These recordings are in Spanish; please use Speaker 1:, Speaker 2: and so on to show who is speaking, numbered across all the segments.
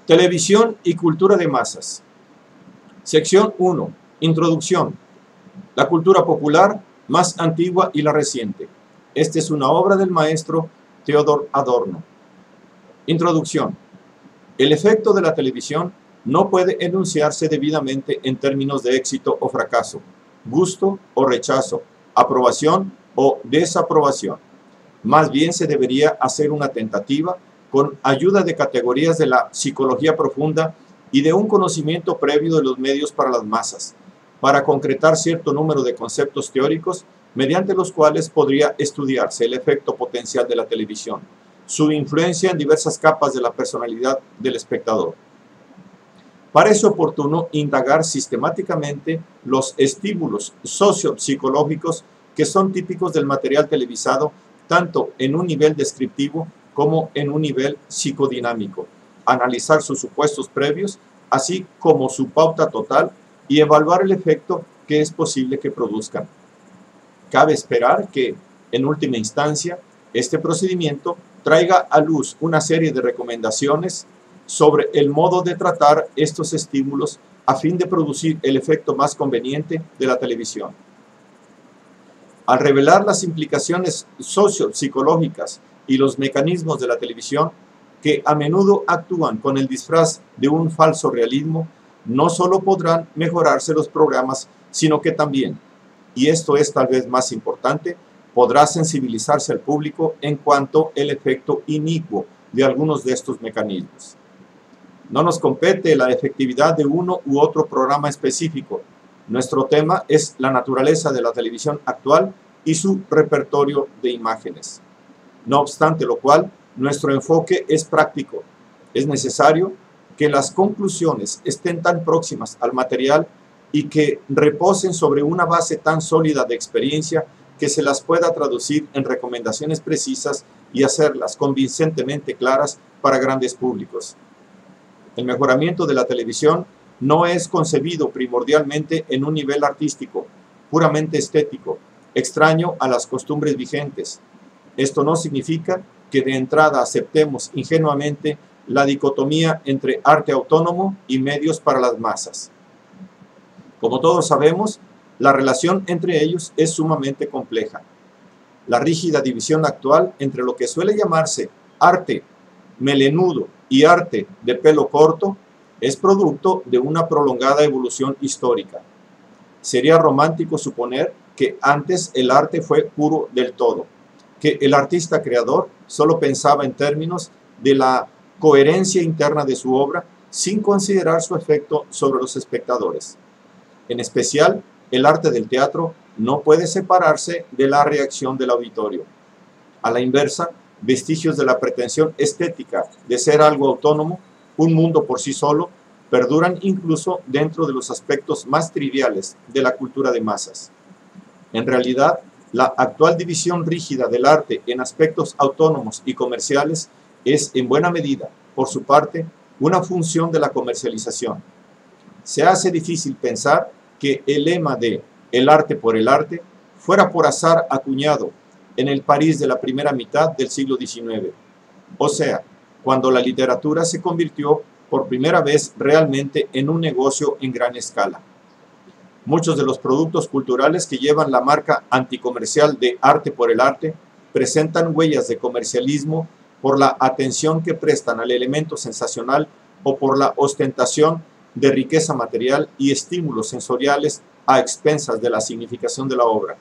Speaker 1: Televisión y cultura de masas. Sección 1. Introducción. La cultura popular más antigua y la reciente. Esta es una obra del maestro Theodor Adorno. Introducción. El efecto de la televisión no puede enunciarse debidamente en términos de éxito o fracaso, gusto o rechazo, aprobación o desaprobación. Más bien se debería hacer una tentativa con ayuda de categorías de la psicología profunda y de un conocimiento previo de los medios para las masas, para concretar cierto número de conceptos teóricos mediante los cuales podría estudiarse el efecto potencial de la televisión, su influencia en diversas capas de la personalidad del espectador. Parece oportuno indagar sistemáticamente los estímulos sociopsicológicos que son típicos del material televisado, tanto en un nivel descriptivo como en un nivel psicodinámico, analizar sus supuestos previos, así como su pauta total, y evaluar el efecto que es posible que produzcan. Cabe esperar que, en última instancia, este procedimiento traiga a luz una serie de recomendaciones sobre el modo de tratar estos estímulos a fin de producir el efecto más conveniente de la televisión. Al revelar las implicaciones sociopsicológicas y los mecanismos de la televisión, que a menudo actúan con el disfraz de un falso realismo, no solo podrán mejorarse los programas, sino que también, y esto es tal vez más importante, podrá sensibilizarse al público en cuanto al efecto inicuo de algunos de estos mecanismos. No nos compete la efectividad de uno u otro programa específico. Nuestro tema es la naturaleza de la televisión actual y su repertorio de imágenes. No obstante lo cual, nuestro enfoque es práctico. Es necesario que las conclusiones estén tan próximas al material y que reposen sobre una base tan sólida de experiencia que se las pueda traducir en recomendaciones precisas y hacerlas convincentemente claras para grandes públicos. El mejoramiento de la televisión no es concebido primordialmente en un nivel artístico, puramente estético, extraño a las costumbres vigentes. Esto no significa que de entrada aceptemos ingenuamente la dicotomía entre arte autónomo y medios para las masas. Como todos sabemos, la relación entre ellos es sumamente compleja. La rígida división actual entre lo que suele llamarse arte melenudo y arte de pelo corto es producto de una prolongada evolución histórica. Sería romántico suponer que antes el arte fue puro del todo, que el artista creador solo pensaba en términos de la coherencia interna de su obra sin considerar su efecto sobre los espectadores. En especial, el arte del teatro no puede separarse de la reacción del auditorio. A la inversa, vestigios de la pretensión estética de ser algo autónomo, un mundo por sí solo, perduran incluso dentro de los aspectos más triviales de la cultura de masas. En realidad, la actual división rígida del arte en aspectos autónomos y comerciales es, en buena medida, por su parte, una función de la comercialización. Se hace difícil pensar que el lema de "el arte por el arte" fuera por azar acuñado en el París de la primera mitad del siglo XIX, o sea, cuando la literatura se convirtió por primera vez realmente en un negocio en gran escala. Muchos de los productos culturales que llevan la marca anticomercial de arte por el arte presentan huellas de comercialismo por la atención que prestan al elemento sensacional o por la ostentación de riqueza material y estímulos sensoriales a expensas de la significación de la obra.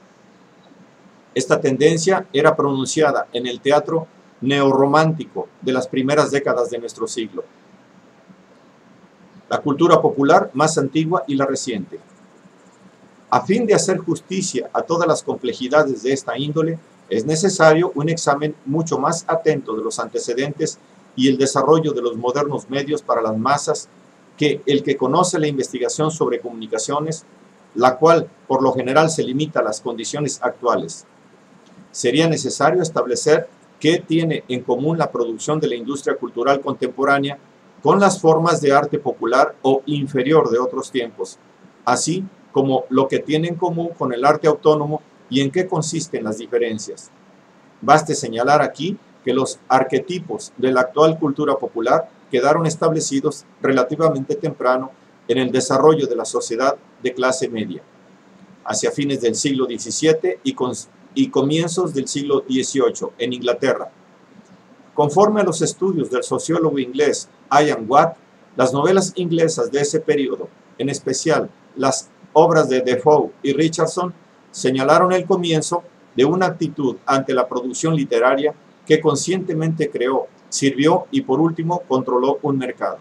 Speaker 1: Esta tendencia era pronunciada en el teatro neorromántico de las primeras décadas de nuestro siglo. La cultura popular más antigua y la reciente. A fin de hacer justicia a todas las complejidades de esta índole, es necesario un examen mucho más atento de los antecedentes y el desarrollo de los modernos medios para las masas que el que conoce la investigación sobre comunicaciones, la cual por lo general se limita a las condiciones actuales. Sería necesario establecer qué tiene en común la producción de la industria cultural contemporánea con las formas de arte popular o inferior de otros tiempos, así como lo que tiene en común con el arte autónomo y en qué consisten las diferencias. Baste señalar aquí que los arquetipos de la actual cultura popular quedaron establecidos relativamente temprano en el desarrollo de la sociedad de clase media, hacia fines del siglo XVII y comienzos del siglo XVIII en Inglaterra. Conforme a los estudios del sociólogo inglés Ian Watt, las novelas inglesas de ese periodo, en especial las obras de Defoe y Richardson, señalaron el comienzo de una actitud ante la producción literaria que conscientemente creó, sirvió y por último controló un mercado.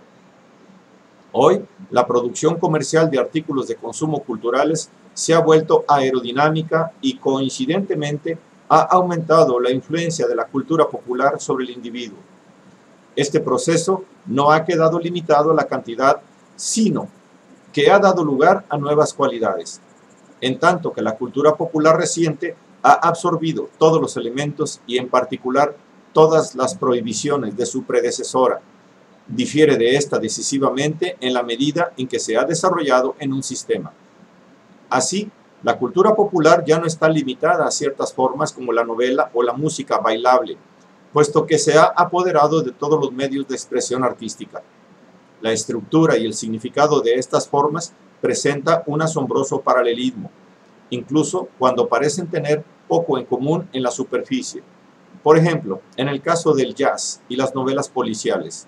Speaker 1: Hoy, la producción comercial de artículos de consumo culturales se ha vuelto aerodinámica y coincidentemente ha aumentado la influencia de la cultura popular sobre el individuo. Este proceso no ha quedado limitado a la cantidad, sino que ha dado lugar a nuevas cualidades, en tanto que la cultura popular reciente ha absorbido todos los elementos y en particular todas las prohibiciones de su predecesora. Difiere de esta decisivamente en la medida en que se ha desarrollado en un sistema. Así, la cultura popular ya no está limitada a ciertas formas como la novela o la música bailable, puesto que se ha apoderado de todos los medios de expresión artística. La estructura y el significado de estas formas presenta un asombroso paralelismo, incluso cuando parecen tener poco en común en la superficie. Por ejemplo, en el caso del jazz y las novelas policiales.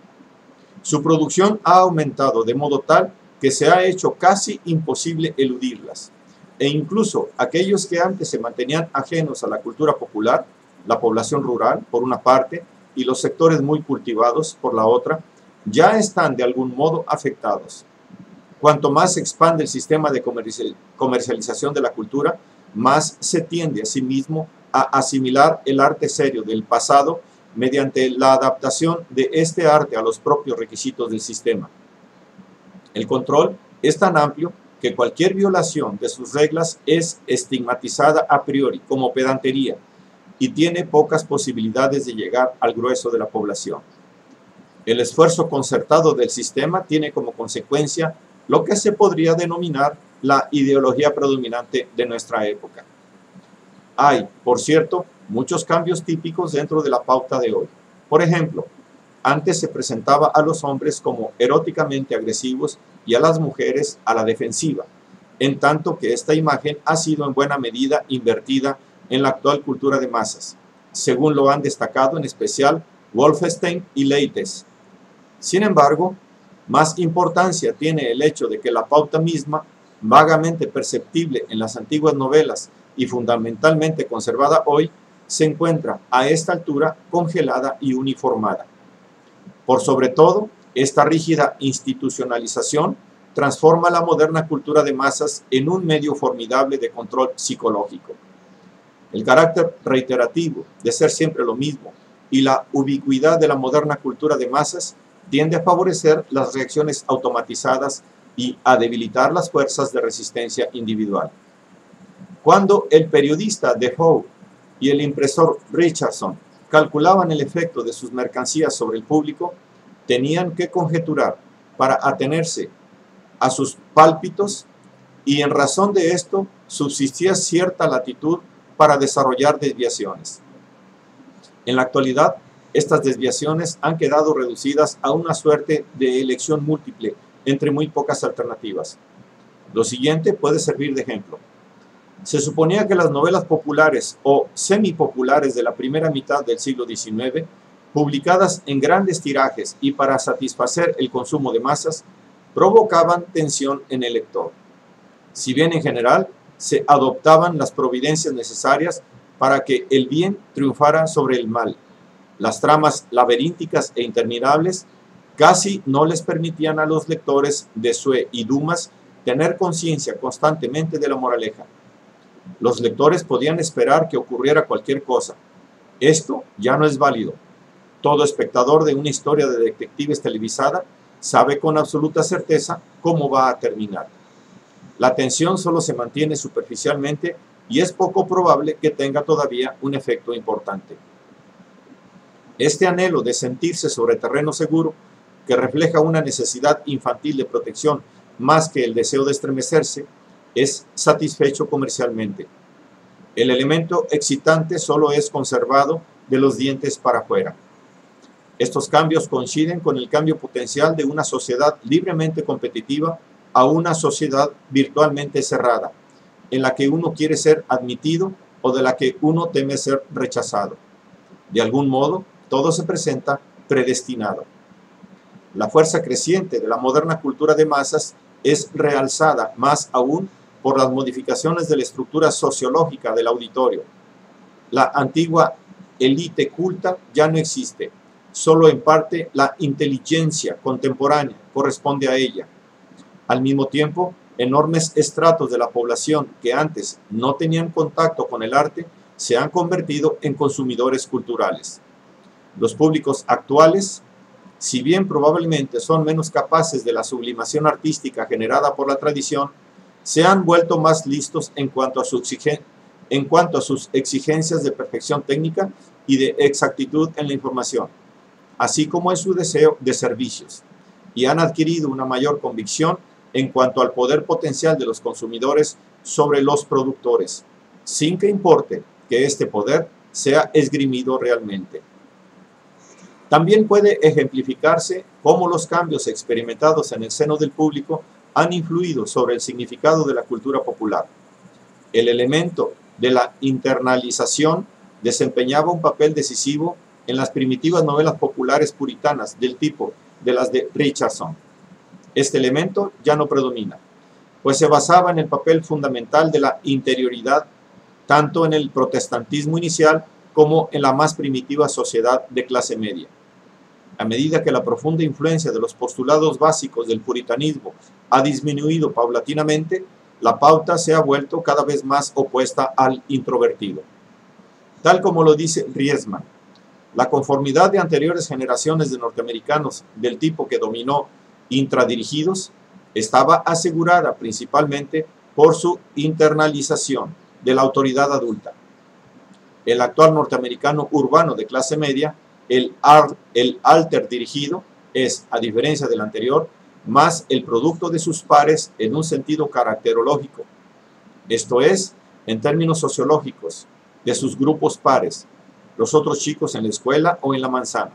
Speaker 1: Su producción ha aumentado de modo tal que se ha hecho casi imposible eludirlas, e incluso aquellos que antes se mantenían ajenos a la cultura popular, la población rural, por una parte, y los sectores muy cultivados, por la otra, ya están de algún modo afectados. Cuanto más se expande el sistema de comercialización de la cultura, más se tiende asimismo a asimilar el arte serio del pasado mediante la adaptación de este arte a los propios requisitos del sistema. El control es tan amplio que cualquier violación de sus reglas es estigmatizada a priori como pedantería y tiene pocas posibilidades de llegar al grueso de la población. El esfuerzo concertado del sistema tiene como consecuencia lo que se podría denominar la ideología predominante de nuestra época. Hay, por cierto, muchos cambios típicos dentro de la pauta de hoy. Por ejemplo, antes se presentaba a los hombres como eróticamente agresivos y a las mujeres a la defensiva, en tanto que esta imagen ha sido en buena medida invertida en la actual cultura de masas, según lo han destacado en especial Wolfenstein y Leites. Sin embargo, más importancia tiene el hecho de que la pauta misma, vagamente perceptible en las antiguas novelas y fundamentalmente conservada hoy, se encuentra a esta altura congelada y uniformada. Por sobre todo, esta rígida institucionalización transforma la moderna cultura de masas en un medio formidable de control psicológico. El carácter reiterativo de ser siempre lo mismo y la ubicuidad de la moderna cultura de masas tiende a favorecer las reacciones automatizadas y a debilitar las fuerzas de resistencia individual. Cuando el periodista Defoe y el impresor Richardson calculaban el efecto de sus mercancías sobre el público, tenían que conjeturar para atenerse a sus pálpitos y en razón de esto subsistía cierta latitud para desarrollar desviaciones. En la actualidad, estas desviaciones han quedado reducidas a una suerte de elección múltiple entre muy pocas alternativas. Lo siguiente puede servir de ejemplo. Se suponía que las novelas populares o semipopulares de la primera mitad del siglo XIX, publicadas en grandes tirajes y para satisfacer el consumo de masas, provocaban tensión en el lector. Si bien en general se adoptaban las providencias necesarias para que el bien triunfara sobre el mal, las tramas laberínticas e interminables casi no les permitían a los lectores de Sue y Dumas tener conciencia constantemente de la moraleja. Los lectores podían esperar que ocurriera cualquier cosa. Esto ya no es válido. Todo espectador de una historia de detectives televisada sabe con absoluta certeza cómo va a terminar. La tensión solo se mantiene superficialmente y es poco probable que tenga todavía un efecto importante. Este anhelo de sentirse sobre terreno seguro, que refleja una necesidad infantil de protección más que el deseo de estremecerse, es satisfecho comercialmente. El elemento excitante solo es conservado de los dientes para afuera. Estos cambios coinciden con el cambio potencial de una sociedad libremente competitiva a una sociedad virtualmente cerrada, en la que uno quiere ser admitido o de la que uno teme ser rechazado. De algún modo, todo se presenta predestinado. La fuerza creciente de la moderna cultura de masas es realzada más aún por las modificaciones de la estructura sociológica del auditorio. La antigua élite culta ya no existe, solo en parte la inteligencia contemporánea corresponde a ella. Al mismo tiempo, enormes estratos de la población que antes no tenían contacto con el arte se han convertido en consumidores culturales. Los públicos actuales, si bien probablemente son menos capaces de la sublimación artística generada por la tradición, se han vuelto más listos en cuanto a sus exigencias de perfección técnica y de exactitud en la información, así como en su deseo de servicios, y han adquirido una mayor convicción en cuanto al poder potencial de los consumidores sobre los productores, sin que importe que este poder sea esgrimido realmente. También puede ejemplificarse cómo los cambios experimentados en el seno del público han influido sobre el significado de la cultura popular. El elemento de la internalización desempeñaba un papel decisivo en las primitivas novelas populares puritanas del tipo de las de Richardson. Este elemento ya no predomina, pues se basaba en el papel fundamental de la interioridad, tanto en el protestantismo inicial como en la más primitiva sociedad de clase media. A medida que la profunda influencia de los postulados básicos del puritanismo ha disminuido paulatinamente, la pauta se ha vuelto cada vez más opuesta al introvertido. Tal como lo dice Riesman, la conformidad de anteriores generaciones de norteamericanos del tipo que dominó intradirigidos estaba asegurada principalmente por su internalización de la autoridad adulta. El actual norteamericano urbano de clase media, el alter dirigido, es, a diferencia del anterior, más el producto de sus pares en un sentido caracterológico, esto es, en términos sociológicos, de sus grupos pares, los otros chicos en la escuela o en la manzana.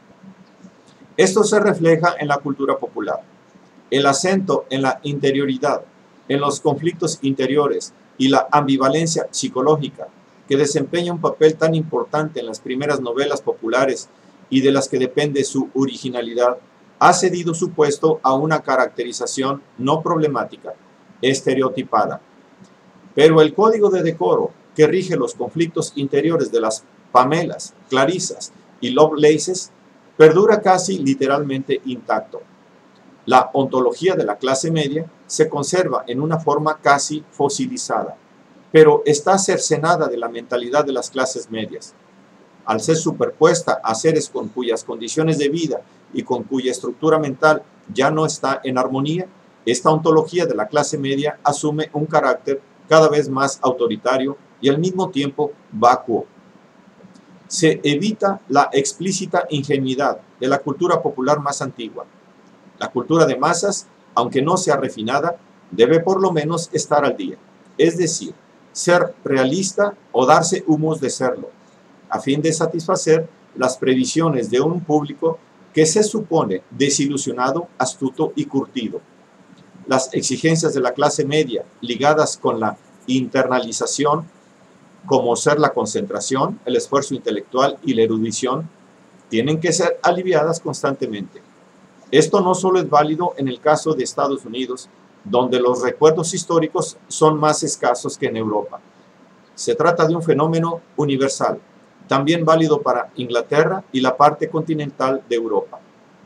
Speaker 1: Esto se refleja en la cultura popular. El acento en la interioridad, en los conflictos interiores y la ambivalencia psicológica, que desempeña un papel tan importante en las primeras novelas populares y de las que depende su originalidad, ha cedido su puesto a una caracterización no problemática, estereotipada. Pero el código de decoro que rige los conflictos interiores de las Pamelas, Clarissas y Lovelaces perdura casi literalmente intacto. La ontología de la clase media se conserva en una forma casi fosilizada, pero está cercenada de la mentalidad de las clases medias. Al ser superpuesta a seres con cuyas condiciones de vida y con cuya estructura mental ya no está en armonía, esta ontología de la clase media asume un carácter cada vez más autoritario y al mismo tiempo vacuo. Se evita la explícita ingenuidad de la cultura popular más antigua. La cultura de masas, aunque no sea refinada, debe por lo menos estar al día, es decir, ser realista o darse humos de serlo, a fin de satisfacer las previsiones de un público que se supone desilusionado, astuto y curtido. Las exigencias de la clase media ligadas con la internalización, como ser la concentración, el esfuerzo intelectual y la erudición, tienen que ser aliviadas constantemente. Esto no solo es válido en el caso de Estados Unidos, donde los recuerdos históricos son más escasos que en Europa. Se trata de un fenómeno universal, también válido para Inglaterra y la parte continental de Europa.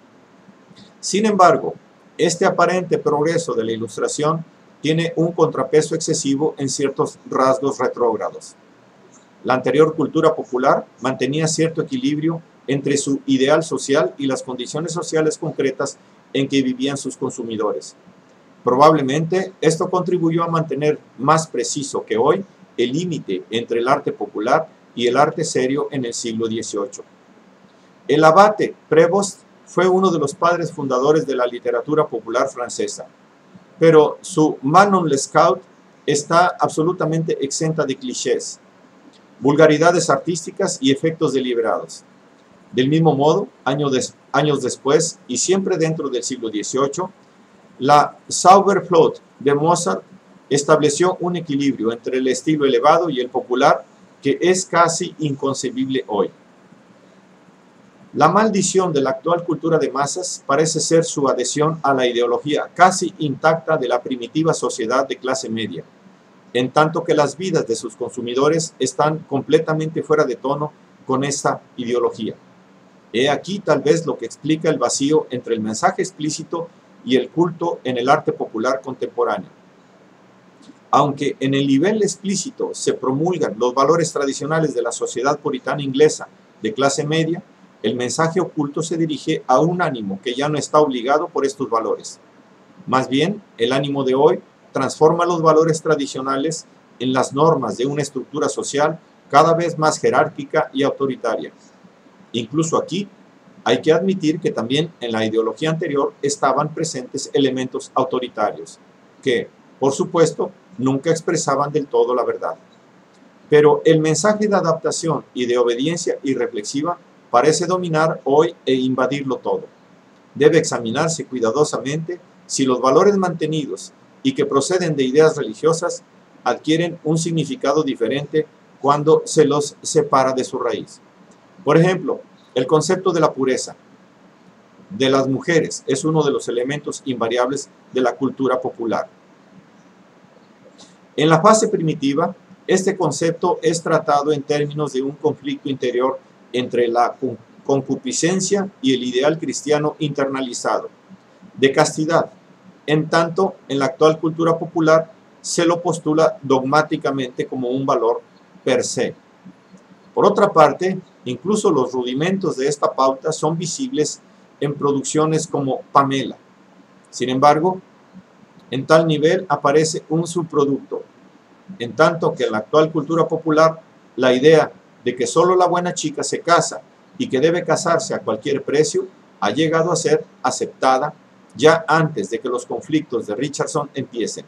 Speaker 1: Sin embargo, este aparente progreso de la Ilustración tiene un contrapeso excesivo en ciertos rasgos retrógrados. La anterior cultura popular mantenía cierto equilibrio entre su ideal social y las condiciones sociales concretas en que vivían sus consumidores. Probablemente esto contribuyó a mantener más preciso que hoy el límite entre el arte popular y el arte serio en el siglo XVIII. El abate Prévost fue uno de los padres fundadores de la literatura popular francesa, pero su Manon Lescaut está absolutamente exenta de clichés, vulgaridades artísticas y efectos deliberados. Del mismo modo, años después, y siempre dentro del siglo XVIII, la Zauberflöte de Mozart estableció un equilibrio entre el estilo elevado y el popular que es casi inconcebible hoy. La maldición de la actual cultura de masas parece ser su adhesión a la ideología casi intacta de la primitiva sociedad de clase media, en tanto que las vidas de sus consumidores están completamente fuera de tono con esta ideología. He aquí tal vez lo que explica el vacío entre el mensaje explícito y el culto en el arte popular contemporáneo. Aunque en el nivel explícito se promulgan los valores tradicionales de la sociedad puritana inglesa de clase media, el mensaje oculto se dirige a un ánimo que ya no está obligado por estos valores. Más bien, el ánimo de hoy transforma los valores tradicionales en las normas de una estructura social cada vez más jerárquica y autoritaria. Incluso aquí, hay que admitir que también en la ideología anterior estaban presentes elementos autoritarios, que, por supuesto, nunca expresaban del todo la verdad. Pero el mensaje de adaptación y de obediencia irreflexiva parece dominar hoy e invadirlo todo. Debe examinarse cuidadosamente si los valores mantenidos y que proceden de ideas religiosas adquieren un significado diferente cuando se los separa de su raíz. Por ejemplo, el concepto de la pureza de las mujeres es uno de los elementos invariables de la cultura popular. En la fase primitiva, este concepto es tratado en términos de un conflicto interior entre la concupiscencia y el ideal cristiano internalizado de castidad, en tanto en la actual cultura popular se lo postula dogmáticamente como un valor per se. Por otra parte, incluso los rudimentos de esta pauta son visibles en producciones como Pamela. Sin embargo, en tal nivel aparece un subproducto, en tanto que en la actual cultura popular la idea de que solo la buena chica se casa y que debe casarse a cualquier precio ha llegado a ser aceptada ya antes de que los conflictos de Richardson empiecen.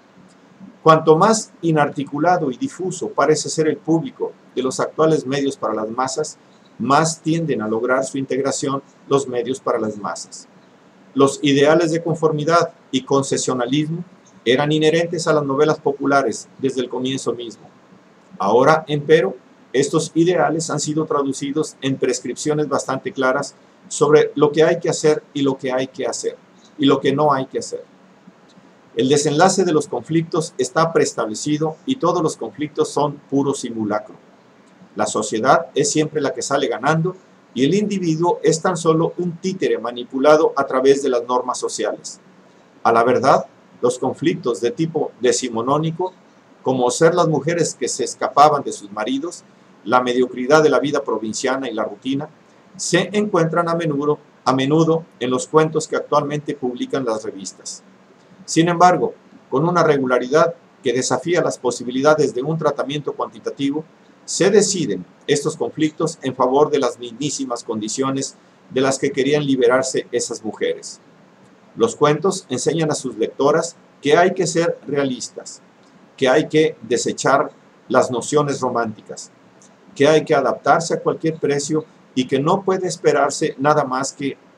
Speaker 1: Cuanto más inarticulado y difuso parece ser el público de los actuales medios para las masas, más tienden a lograr su integración los medios para las masas. Los ideales de conformidad y concesionalismo eran inherentes a las novelas populares desde el comienzo mismo. Ahora, empero, estos ideales han sido traducidos en prescripciones bastante claras sobre lo que hay que hacer y lo que hay que hacer, y lo que no hay que hacer. El desenlace de los conflictos está preestablecido y todos los conflictos son puro simulacro. La sociedad es siempre la que sale ganando y el individuo es tan solo un títere manipulado a través de las normas sociales. A la verdad, los conflictos de tipo decimonónico, como ser las mujeres que se escapaban de sus maridos, la mediocridad de la vida provinciana y la rutina, se encuentran a menudo en los cuentos que actualmente publican las revistas. Sin embargo, con una regularidad que desafía las posibilidades de un tratamiento cuantitativo, se deciden estos conflictos en favor de las mismísimas condiciones de las que querían liberarse esas mujeres. Los cuentos enseñan a sus lectoras que hay que ser realistas, que hay que desechar las nociones románticas, que hay que adaptarse a cualquier precio y que no puede esperarse nada más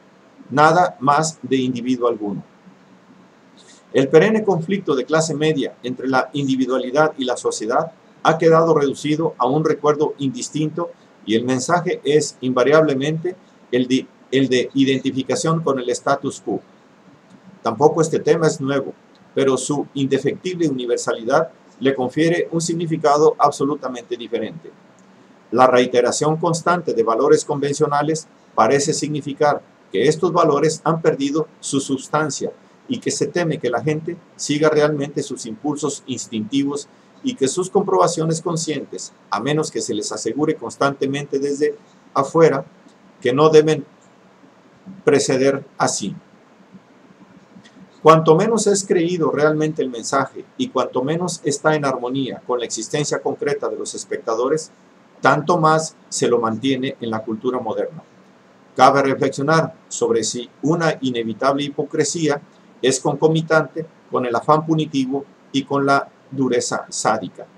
Speaker 1: de individuo alguno. El perenne conflicto de clase media entre la individualidad y la sociedad ha quedado reducido a un recuerdo indistinto y el mensaje es invariablemente el de identificación con el status quo. Tampoco este tema es nuevo, pero su indefectible universalidad le confiere un significado absolutamente diferente. La reiteración constante de valores convencionales parece significar que estos valores han perdido su sustancia y que se teme que la gente siga realmente sus impulsos instintivos y que sus comprobaciones conscientes, a menos que se les asegure constantemente desde afuera, que no deben preceder así. Cuanto menos es creído realmente el mensaje y cuanto menos está en armonía con la existencia concreta de los espectadores, tanto más se lo mantiene en la cultura moderna. Cabe reflexionar sobre si una inevitable hipocresía es concomitante con el afán punitivo y con la dureza sádica.